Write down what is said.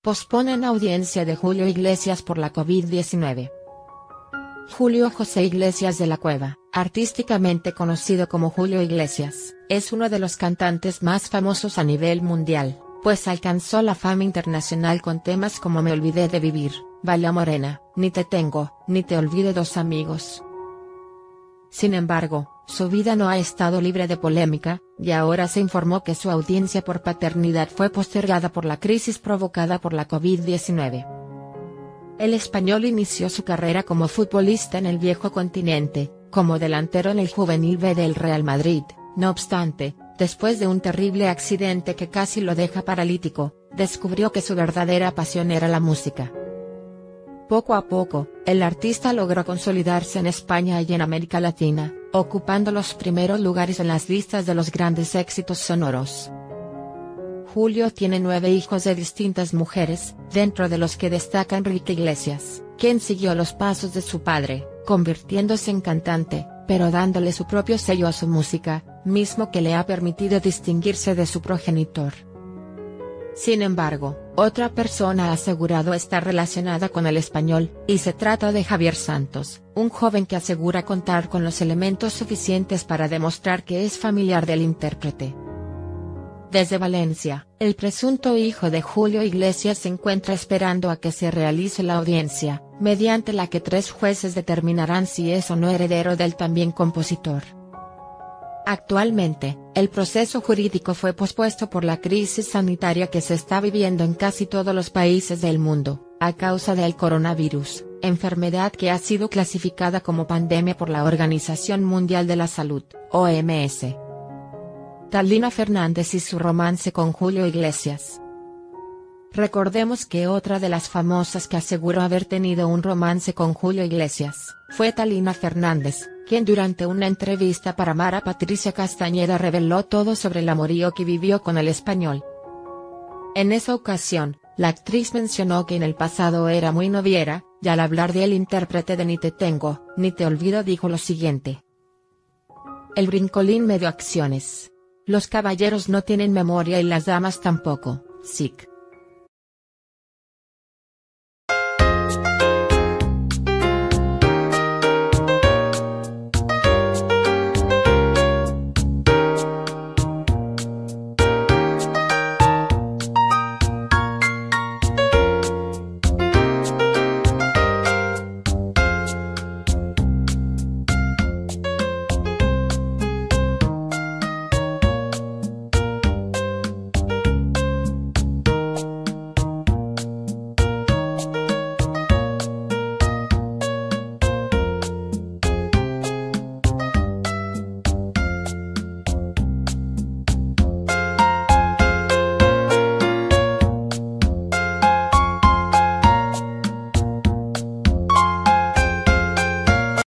Posponen audiencia de Julio Iglesias por la COVID-19. Julio José Iglesias de la Cueva, artísticamente conocido como Julio Iglesias, es uno de los cantantes más famosos a nivel mundial, pues alcanzó la fama internacional con temas como Me olvidé de vivir, Baila Morena, Ni te tengo, ni te olvide Dos amigos. Sin embargo, su vida no ha estado libre de polémica, y ahora se informó que su audiencia por paternidad fue postergada por la crisis provocada por la COVID-19. El español inició su carrera como futbolista en el viejo continente, como delantero en el Juvenil B del Real Madrid. No obstante, después de un terrible accidente que casi lo deja paralítico, descubrió que su verdadera pasión era la música. Poco a poco, el artista logró consolidarse en España y en América Latina, ocupando los primeros lugares en las listas de los grandes éxitos sonoros. Julio tiene 9 hijos de distintas mujeres, dentro de los que destaca Enrique Iglesias, quien siguió los pasos de su padre, convirtiéndose en cantante, pero dándole su propio sello a su música, mismo que le ha permitido distinguirse de su progenitor. Sin embargo, otra persona ha asegurado estar relacionada con el español, y se trata de Javier Santos, un joven que asegura contar con los elementos suficientes para demostrar que es familiar del intérprete. Desde Valencia, el presunto hijo de Julio Iglesias se encuentra esperando a que se realice la audiencia, mediante la que 3 jueces determinarán si es o no heredero del también compositor. Actualmente, el proceso jurídico fue pospuesto por la crisis sanitaria que se está viviendo en casi todos los países del mundo, a causa del coronavirus, enfermedad que ha sido clasificada como pandemia por la Organización Mundial de la Salud, OMS. Thalina Fernández y su romance con Julio Iglesias. Recordemos que otra de las famosas que aseguró haber tenido un romance con Julio Iglesias, fue Thalina Fernández, quien durante una entrevista para Mara Patricia Castañeda reveló todo sobre el amorío que vivió con el español. En esa ocasión, la actriz mencionó que en el pasado era muy noviera, y al hablar del intérprete de Ni te tengo, ni te olvido dijo lo siguiente: el brincolín me dio acciones. Los caballeros no tienen memoria y las damas tampoco, sic.